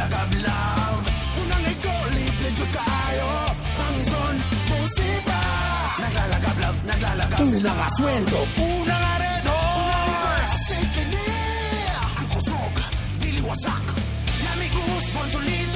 naglalagablab. Unang ito, libre dyan kaayo. Pangison, musiba. Naglalagablab, naglalagablab. Unang asweldo, unang aredo. Unang kini, ang kusog, diliwasak. Namigos, bonsolid.